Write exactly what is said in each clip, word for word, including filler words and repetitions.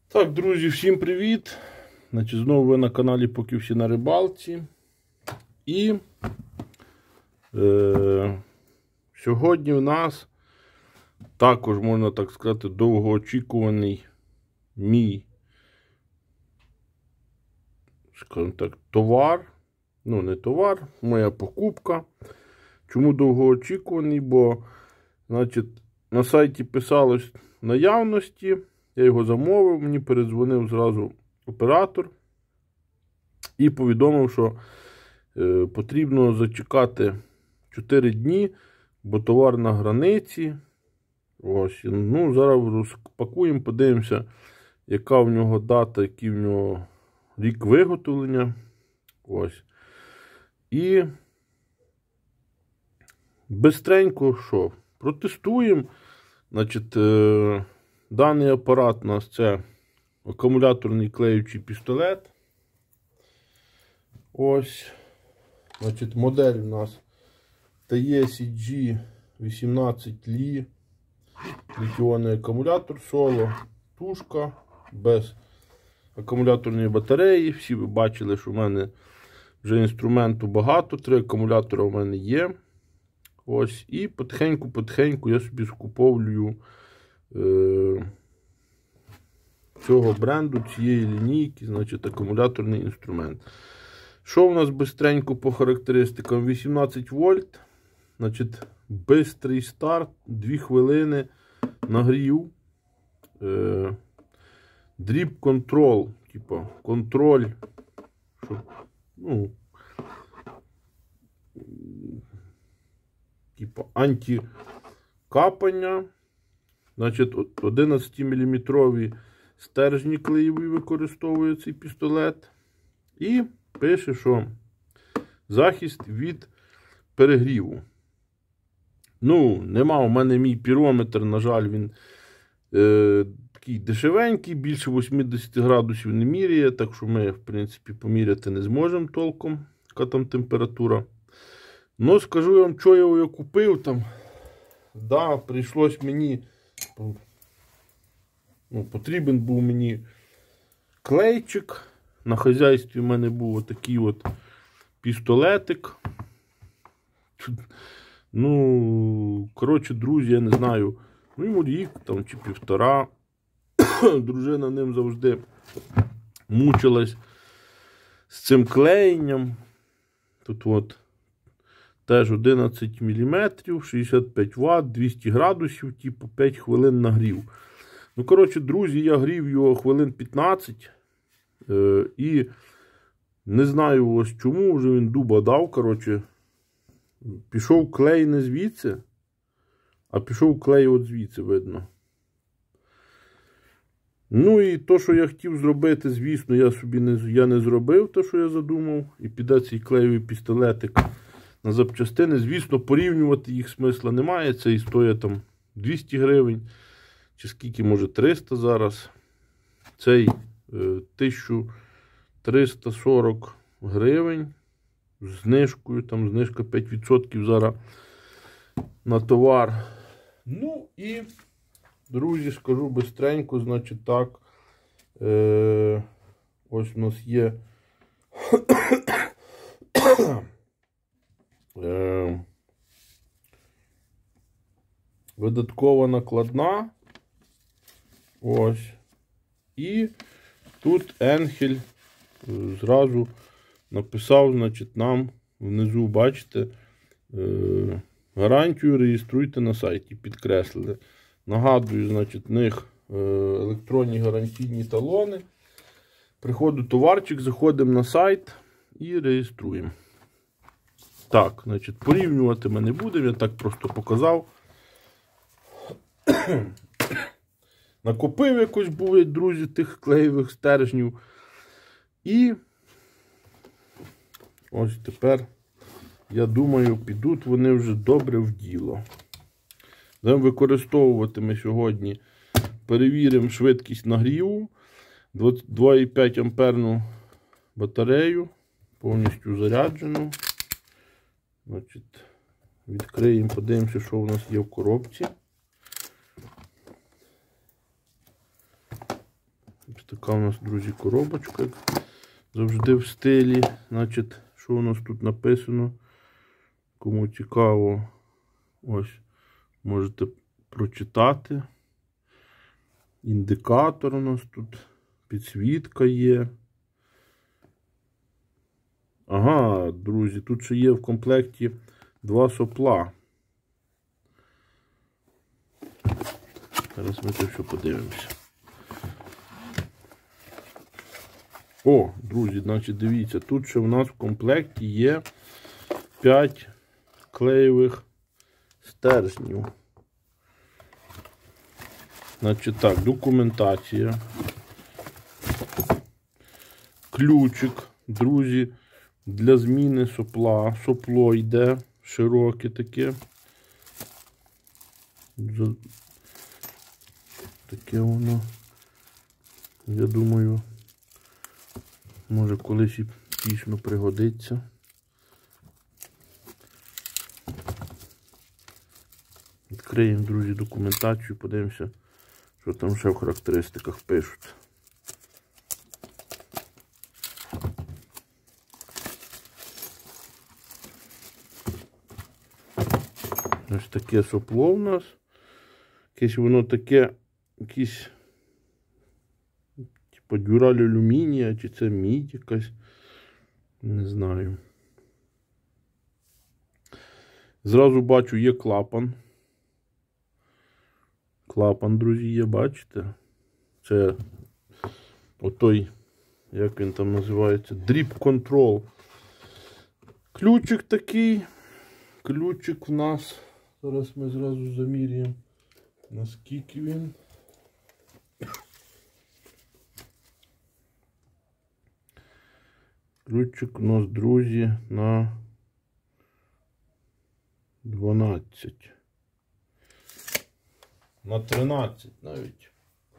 Так, друзі, всім привіт! Значить, знову ви на каналі Поки всі на рибалці. І е, сьогодні в нас також, можна так сказати, довгоочікуваний мій, скажімо так, товар. Ну, не товар, моя покупка. Чому довгоочікуваний? Бо, значить, на сайті писалось наявності. Я його замовив, мені передзвонив зразу оператор і повідомив, що е, потрібно зачекати чотири дні, бо товар на границі. Ось, ну, зараз розпакуємо, подивимося, яка в нього дата, який в нього рік виготовлення. Ось. І бистренько що? Протестуємо. Значить, е, даний апарат у нас це акумуляторний клеючий пістолет. Ось. Значить, модель у нас Ті Ес Джі вісімнадцять Лі. Літіонний акумулятор соло. Тушка без акумуляторної батареї. Всі ви бачили, що в мене вже інструменту багато. Три акумулятора в мене є. Ось. І потихеньку-потихеньку я собі скуповлюю е, цього бренду, цієї лінійки, значить, акумуляторний інструмент. Що в нас бистренько по характеристикам? вісімнадцять вольт, значить, бистрий старт, дві хвилини нагрів, е, дріп контрол, типу, контроль, щоб, ну, типу, антикапання, значить, одинадцятиміліметрові стержні клеєві використовує цей пістолет. І пише, що захист від перегріву. Ну, нема у мене мій пірометр, на жаль, він е, такий дешевенький, більше вісімдесят градусів не міряє, так що ми, в принципі, поміряти не зможемо толком, яка там температура. Ну, скажу я вам, що я його купив там. Да, прийшлось мені, ну, потрібен був мені клейчик. На хазяйстві в мене був отакий от пістолетик. Ну, коротше, друзі, я не знаю, ну, йому рік там чи півтора. Дружина ним завжди мучилась з цим клеєнням. Тут от теж одинадцять міліметрів, шістдесят п'ять ватт, двісті градусів, типу п'ять хвилин нагрів. Ну, коротше, друзі, я грів його хвилин п'ятнадцять. Е, і не знаю ось чому, вже він дуба дав, коротше. Пішов клей не звідси, а пішов клей от звідси, видно. Ну і то, що я хотів зробити, звісно, я собі не, я не зробив те, що я задумав. І піде цей клеєвий пістолетик на запчастини. Звісно, порівнювати їх смисла немає. Це і стоїть там двісті гривень. Чи скільки, може, триста зараз. Цей е, тисяча триста сорок гривень. З знижкою, там знижка п'ять відсотків зараз на товар. Ну і, друзі, скажу бистренько, значить так. Е, ось у нас є е, видаткова накладна. Ось. І тут Енхель зразу написав, значить, нам внизу, бачите, е, гарантію реєструйте на сайті, підкреслили. Нагадую, значить, в них е, електронні гарантійні талони. Приходить товарчик, заходимо на сайт і реєструємо. Так, значить, порівнювати ми не будемо, я так просто показав. Накопив якось, були, друзі, тих клеєвих стержнів. І ось тепер, я думаю, підуть вони вже добре в діло. Будемо використовувати ми сьогодні, перевіримо швидкість нагріву, два і п'ять амперну батарею, повністю заряджену. Значить, відкриємо, подивимося, що у нас є в коробці. Ось така у нас, друзі, коробочка, як завжди в стилі. Значить, що у нас тут написано? Кому цікаво, ось, можете прочитати. Індикатор у нас тут, підсвітка є. Ага, друзі, тут ще є в комплекті два сопла. Зараз ми це все подивимося. О, друзі, значить, дивіться, тут ще в нас в комплекті є п'ять клеєвих стержнів. Значить так, документація. Ключик, друзі, для зміни сопла. Сопло йде широке таке. Таке воно, я думаю, може колись і дійсно пригодиться. Відкриємо, друзі, документацію, подивимося, що там ще в характеристиках пишуть. Ось таке сопло у нас. Якесь воно таке, якесь, типу, дюраль алюмінія, чи це мідь якась, не знаю. Зразу бачу, є клапан. Клапан, друзі, є, бачите? Це отой, як він там називається, Drip Control. Ключик такий. Ключик в нас, зараз ми зразу заміряємо, наскільки він. Ключик у нас, друзі, на дванадцять. На тринадцять навіть.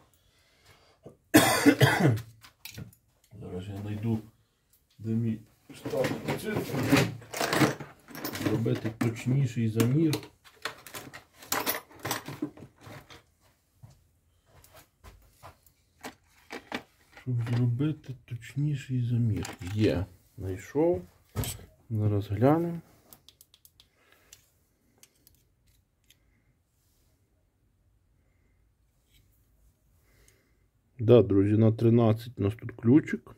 Зараз я знайду, де мій штатний цифр. Зробити точніший замір. Щоб зробити точніший замір. Є. Знайшов. Зараз глянемо. Да, друзі, на тринадцять у нас тут ключик.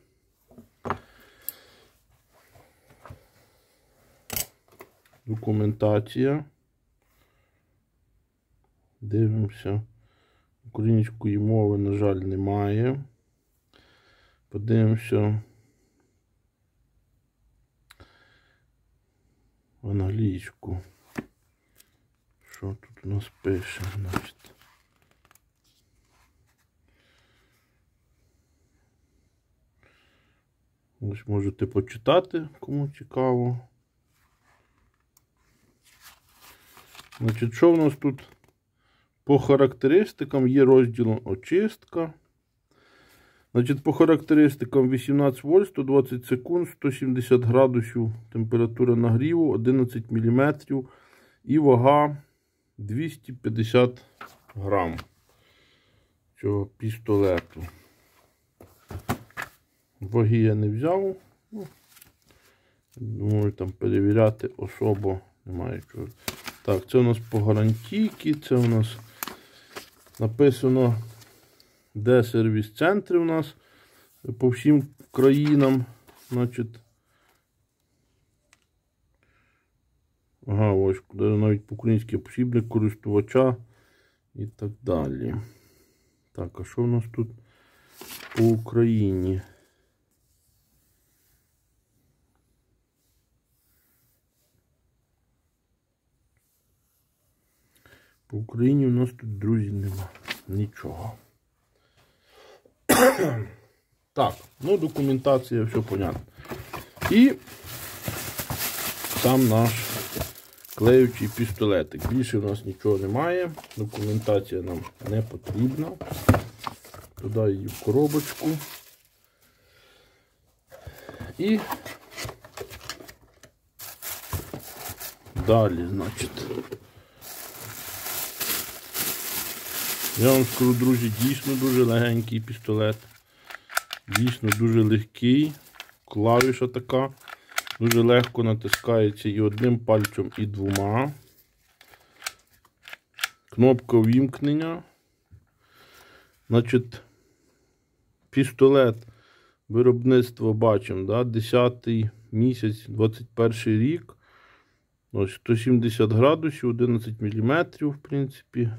Документація. Дивимося. Української мови, на жаль, немає. Подивимося в англійську. Що тут у нас пише, значить? Ось можете почитати, кому цікаво. Значить, що в нас тут по характеристикам? Є розділ очистка. Значить, по характеристикам вісімнадцять вольт, сто двадцять секунд, сто сімдесят градусів температура нагріву, одинадцять міліметрів і вага двісті п'ятдесят грам цього пістолету. Ваги я не взяв. Думаю, там перевіряти особо немає чого. Так, це у нас по гарантійки, це у нас написано, де сервіс-центри у нас по всім країнам. Значить, ага, ось, навіть по український посібник користувача і так далі. Так, а що у нас тут по Україні? По Україні у нас тут, друзі, нема нічого. Так, ну документація, все понятно. І сам наш клеючий пістолетик. Більше у нас нічого немає. Документація нам не потрібна. Туди її в коробочку. І далі, значить. Я вам скажу, друзі, дійсно дуже легенький пістолет. Дійсно дуже легкий. Клавіша така. Дуже легко натискається і одним пальцем, і двома. Кнопка увімкнення. Значить, пістолет виробництво бачимо, да? десятий місяць, двадцять перший рік. Ось сто сімдесят градусів, одинадцять міліметрів, в принципі.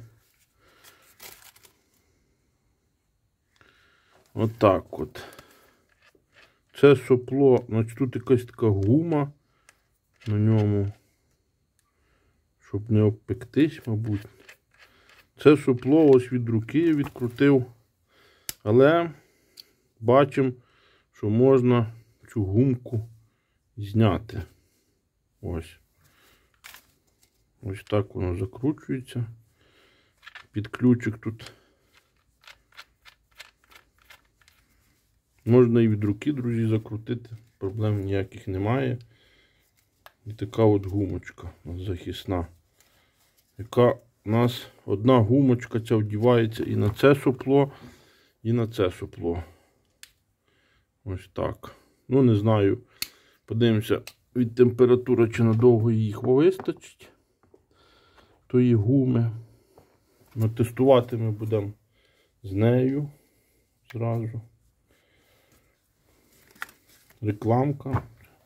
Отак от. Це сопло, значить тут якась така гума на ньому, щоб не обпектись, мабуть. Це сопло ось від руки я відкрутив, але бачимо, що можна цю гумку зняти. Ось. Ось так воно закручується. Під ключик тут. Можна і від руки, друзі, закрутити. Проблем ніяких немає. І така от гумочка захисна. Яка у нас одна гумочка ця вдівається і на це сопло, і на це сопло. Ось так. Ну, не знаю. Подивимося від температури, чи надовго їх вистачить. Тої гуми. Ну, тестувати ми будемо з нею зразу. Рекламка.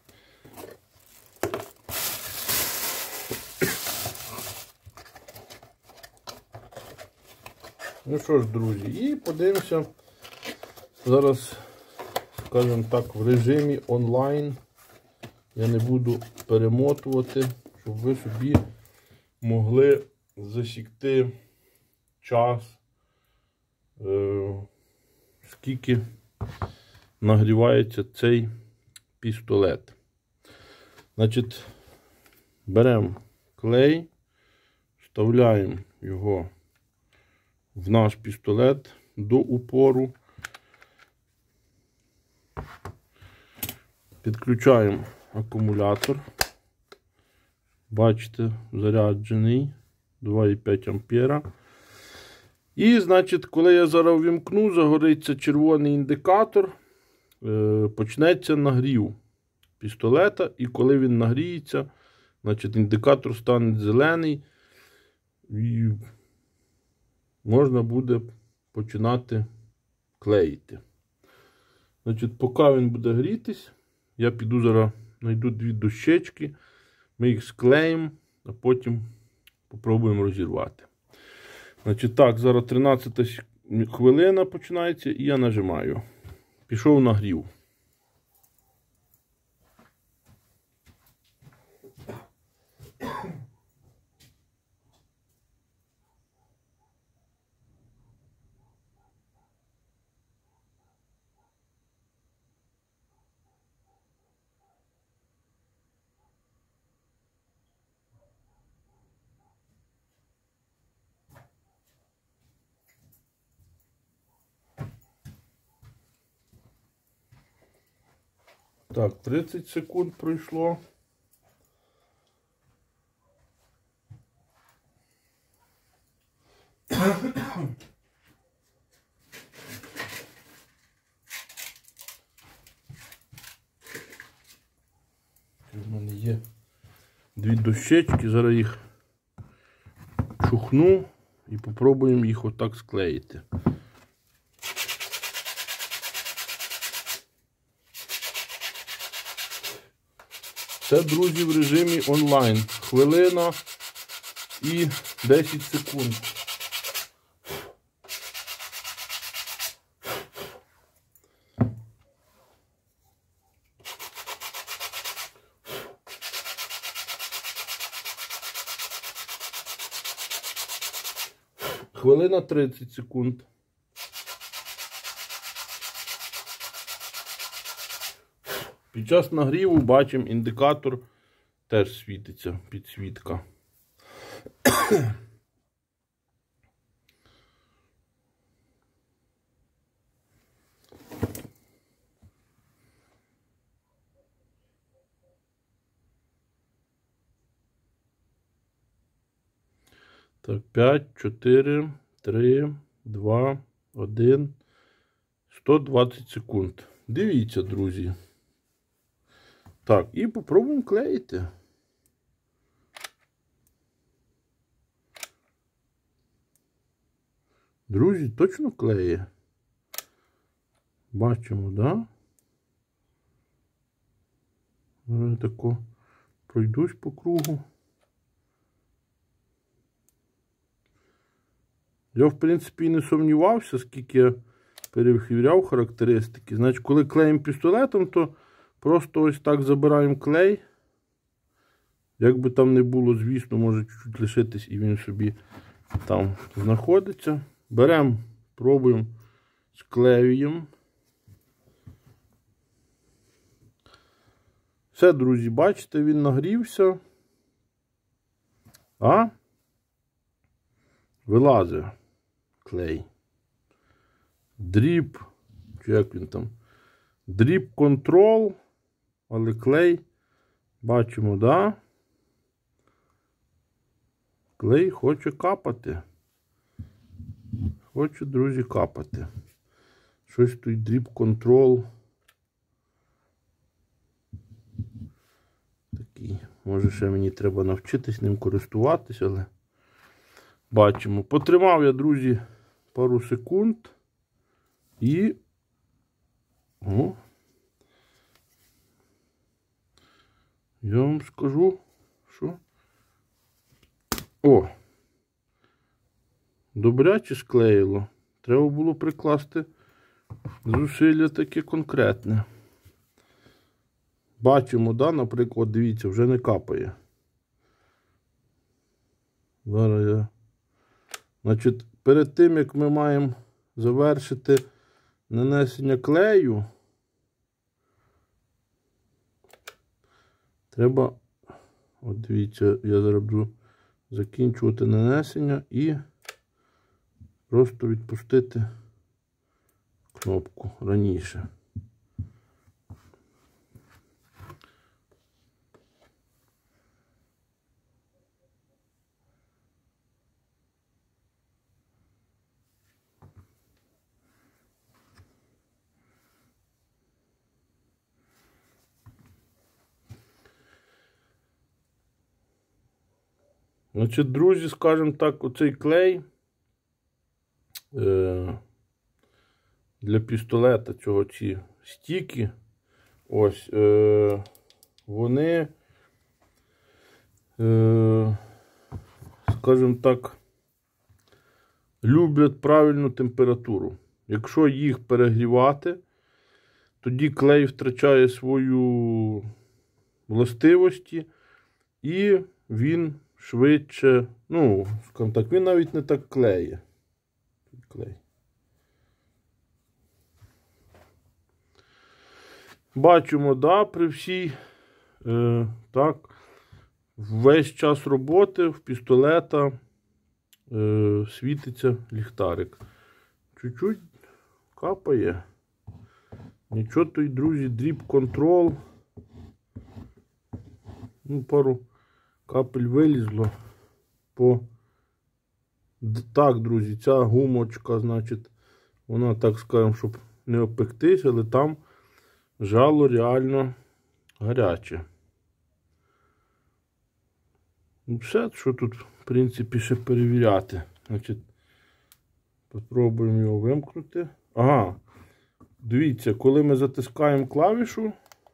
Ну що ж, друзі, і подивимося зараз, скажімо так, в режимі онлайн. Я не буду перемотувати, щоб ви собі могли засікти час, е, скільки нагрівається цей пістолет. Значить, беремо клей, вставляємо його в наш пістолет до упору, підключаємо акумулятор. Бачите, заряджений два і п'ять ампера. І, значить, коли я зараз вімкну, загориться червоний індикатор, почнеться нагрів пістолета, і коли він нагріється, значить, індикатор стане зелений, і можна буде починати клеїти. Значить, поки він буде грітись, я піду зараз, знайду дві дощечки, ми їх склеїмо, а потім попробуємо розірвати. Значить, так, зараз тринадцята хвилина починається, і я нажимаю. Пішов нагрів. Так, тридцять секунд пройшло. У мене є дві дощечки, зараз їх чухну і попробуємо їх отак склеїти. Це, друзі, в режимі онлайн. Хвилина і десять секунд. Хвилина тридцять секунд. Під час нагріву бачимо, індикатор теж світиться, підсвітка. Так, п'ять, чотири, три, два, один. сто двадцять секунд. Дивіться, друзі. Так, і попробуємо клеїти. Друзі, точно клеє. Бачимо, да? Я тако пройдусь по кругу. Я, в принципі, і не сумнівався, скільки я перевіряв характеристики. Значить, коли клеїмо пістолетом, то просто ось так забираємо клей. Як би там не було, звісно, може чуть-чуть лишитись і він собі там знаходиться. Беремо, пробуємо, склеюємо. Все, друзі, бачите, він нагрівся. А вилазить клей. Дріп, чи як він там? Дріп контрол, але клей, бачимо, да? Клей хоче капати. Хоче, друзі, капати. Щось тут дріп контрол. Такий. Може, ще мені треба навчитись ним користуватись, але бачимо. Потримав я, друзі, пару секунд. І о, я вам скажу, що о, добряче склеїло. Треба було прикласти зусилля таке конкретне. Бачимо, да, наприклад, дивіться, вже не капає. Зараз я... Значить, перед тим, як ми маємо завершити нанесення клею, треба, от дивіться, я зараз буду закінчувати нанесення і просто відпустити кнопку раніше. Значить, друзі, скажімо так, оцей клей е, для пістолета, цього ці стіки, ось, е, вони, е, скажімо так, люблять правильну температуру. Якщо їх перегрівати, тоді клей втрачає свою властивості і він швидше, ну, скажімо так, він навіть не так клеє. Клей. Бачимо, да, при всій, е, так, весь час роботи в пістолета е, світиться ліхтарик. Чуть-чуть капає. Нічого той, друзі, дріп контрол. Ну, пару капель вилізло по... Так, друзі, ця гумочка, значить, вона, так скажемо, щоб не опектись, але там жало реально гаряче. Ну, все, що тут, в принципі, ще перевіряти. Значить, попробуємо його вимкнути. Ага, дивіться, коли ми затискаємо клавішу,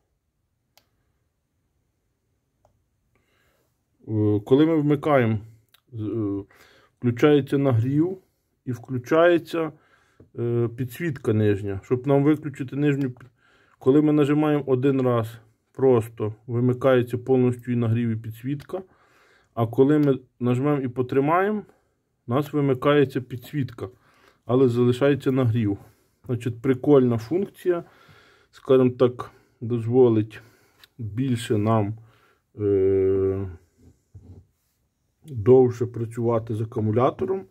коли ми вмикаємо, включається нагрів і включається підсвітка нижня. Щоб нам виключити нижню, коли ми нажимаємо один раз, просто вимикається повністю і нагрів, і підсвітка. А коли ми нажмемо і потримаємо, у нас вимикається підсвітка, але залишається нагрів. Значить, прикольна функція, скажімо так, дозволить більше нам е довше працювати з акумулятором.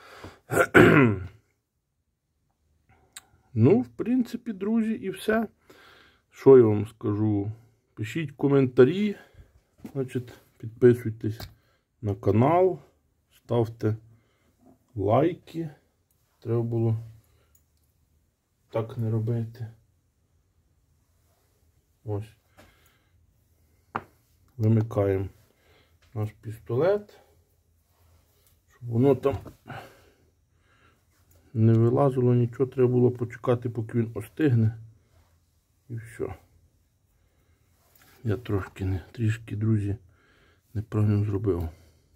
Ну, в принципі, друзі, і все. Що я вам скажу? Пишіть коментарі, значить, підписуйтесь на канал, ставте лайки. Треба було так не робити. Ось. Вимикаємо наш пістолет, щоб воно там не вилазило нічого, треба було почекати, поки він остигне. І все. Я трошки не, трішки, друзі, неправильно зробив.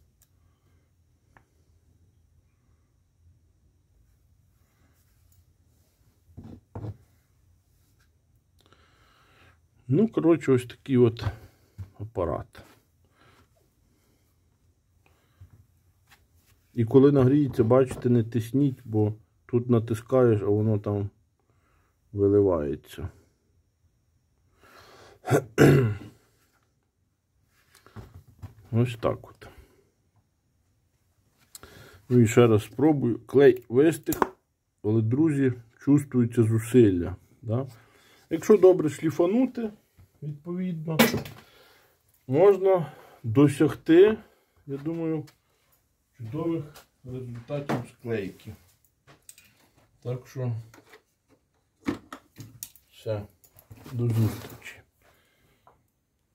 Ну, коротше, ось такий от апарат. І коли нагріється, бачите, не тисніть, бо тут натискаєш, а воно там виливається. Ось так от. Ну і ще раз спробую. Клей вистиг, але, друзі, чувствується зусилля. Да? Якщо добре шліфанути, відповідно, можна досягти, я думаю, чудових результатів склейки. Так що, все, до зустрічі.